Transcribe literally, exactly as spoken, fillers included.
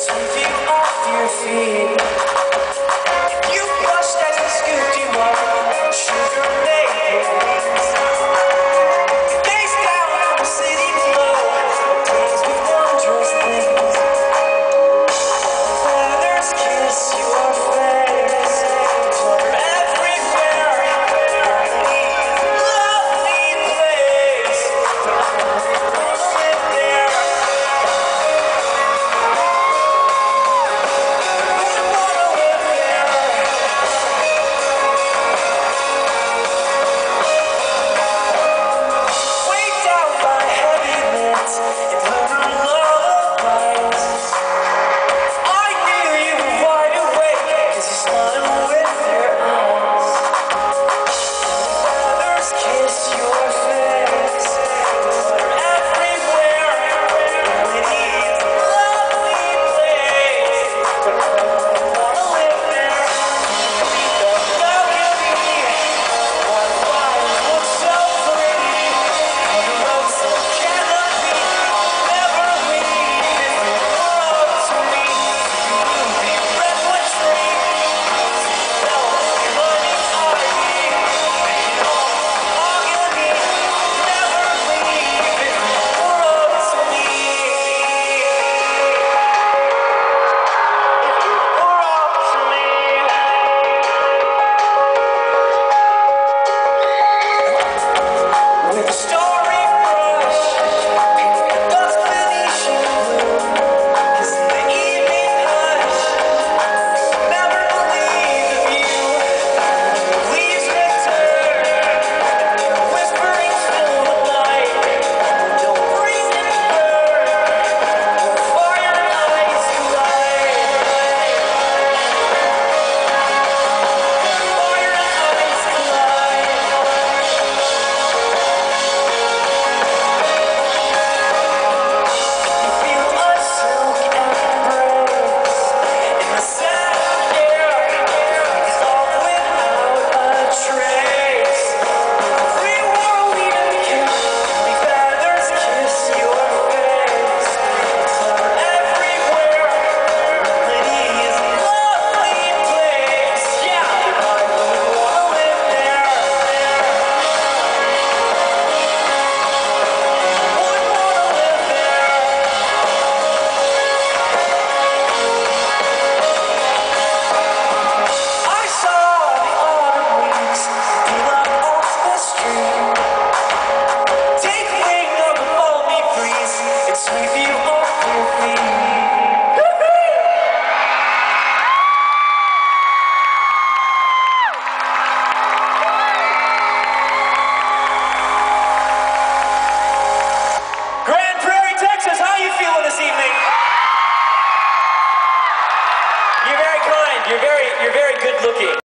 sweep you off your feet. You brushed as I scooped you up, sugar maple. Face down on the city below, pleased with wondrous things. Feathers kiss your face, flutter everywhere. Lovely place, wanna live there. Wanna live there. Weighed down by heavy lids and murmur lullabies. I knew you were wide awake, 'cause you smiled with your eyes. Feathers kiss your face, flutter everywhere. Melodies, lovely place, wanna live there. The balcony, white flowers look so pretty. On the roads of canopy, I'll never leave. If it were up to me, you'd be redwood tree. Elf climbing ivy, mahogany, never leave. If it were up to me, if it were up to me. With a story brush, paint the dusk Venetian blue. 'Cause in the evening hush, never believe the view. Leaves return, whispering fill the night. Don't breathe and burn, fire and ice collide. Fire and ice collide. You feel a silk embrace in the sad air. It's off without a trace. Free world even care. Only feathers kiss your face. Flutter everywhere. Melody is a lovely place. Yeah, I would wanna live there. Would wanna live there. I saw the autumn leaves peel up off the street. Take wing of the balmy breeze and sweep you off your feet. Grand Prairie, Texas, how you feeling this evening? You're very kind. You're very, you're very good looking.